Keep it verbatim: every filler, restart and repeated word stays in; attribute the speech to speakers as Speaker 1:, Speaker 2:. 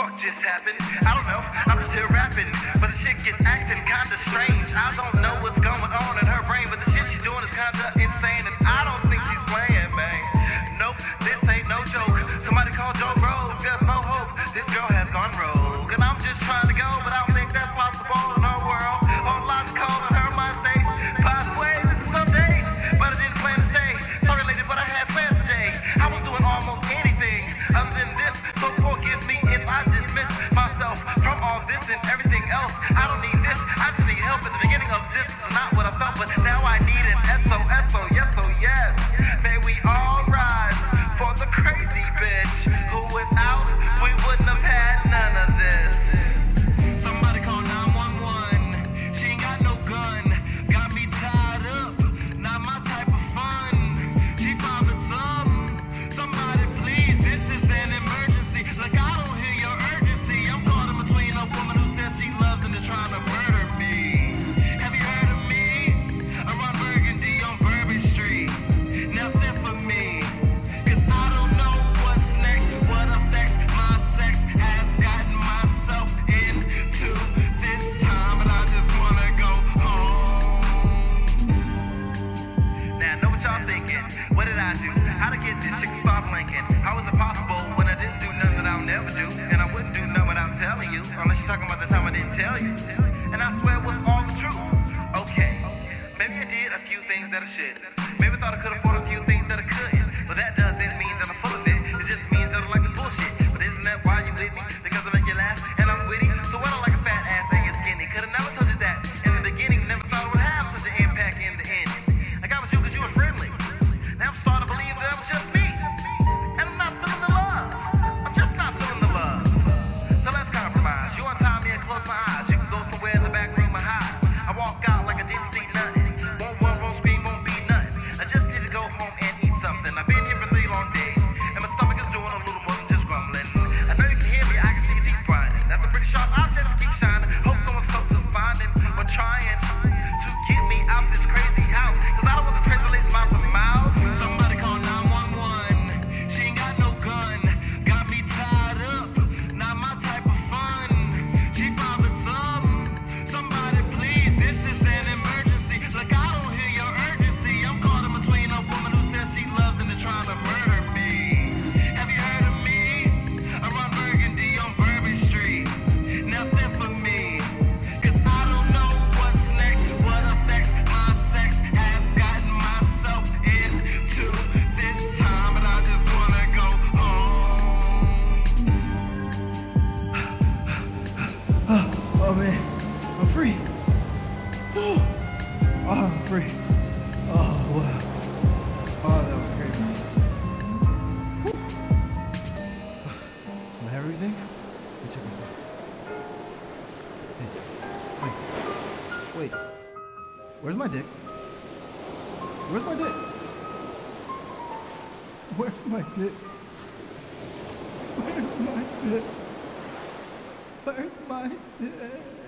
Speaker 1: fuck just happened? I don't know, I'm just here rapping, but the shit gets acting kinda strange. I don't know what's going on in her brain, but the shit she's doing is kinda insane, and I don't think she's playing, man. Nope, this ain't no joke. Somebody call Joe Rogue, there's no hope. This girl has gone rogue, and I'm just trying to go, but I don't think that's possible in her world. All logical in her mind state. By the way, this is someday, but I didn't plan to stay. Sorry lady, but I had plans today. I was doing almost anything other than this, so forgive me if I dismiss myself from all this and everything else. I don't need this, I just need help. At the beginning of this, this is not what I felt, but now I need an S O S O, yes, oh yes. May we all rise for the crazy bitch who without we wouldn't have had none of this. Somebody call nine one one. She ain't got no gun, got me tied up, not my type of fun. She popping some. Somebody please, this is an emergency. Look, I don't hear your urgency. I'm caught in between a woman who says she loves and is trying to murder me. Have you heard of me? Around Burgundy on Bourbon Street. Now send for me, cause I don't know what's next. What effect my sex has gotten myself into this time, and I just wanna go home. Now I know what y'all thinking. What did I do? How to get this shit to stop blinking? How is it possible when I didn't do nothing that I'll never do? And I wouldn't do nothing without telling you, unless you're talking about the time I didn't tell you. And I swear it was all the truth. Okay, maybe I did a few things that I should. Maybe I thought I could afford a few things that I couldn't. But that doesn't mean that I'm full of it. It just means that I like the bullshit. But isn't that why you with me? Because I make you laugh and I'm witty. So I don't like a fat ass and you're skinny. Could've never told you that in the beginning. Never thought it would have such an impact in the end. I got with you because you were friendly. Now I'm starting to believe that it was just me. And I'm not feeling the love. I'm just not feeling the love. So let's compromise. You untie me and close my eyes. You can go somewhere in the back room and hide. I walk out like I didn't see nothing. Won't run, won't scream, won't be nothing. I just need to go home and eat something. I've been here for three long days, and my stomach is doing a little more than just grumbling. I know you can hear me, I can see your teeth grinding. That's a pretty sharp object to keep shining. Hope someone's close to finding or trying to get me out this crazy house. Cause I don't want this crazy lady's mouth to mouth. Somebody call nine one one. She ain't got no gun, got me tied up, not my type of fun. She popping some. Somebody please, this is an emergency. Look, I don't hear your urgency. I'm caught in between a woman who says she loves and is trying to murder me. Have you heard of me? Around Burgundy on Bourbon Street. Now send for me, cause I don't know what's next. What effect my sex has gotten myself into this time, and I just wanna go home.
Speaker 2: Oh man, I'm free. Oh, I'm free. Oh wow. Oh, that was crazy. Whew. I have everything? Let me check myself. Hey, wait, wait. Where's my dick? Where's my dick? Where's my dick? Where's my dick? Where's my dick?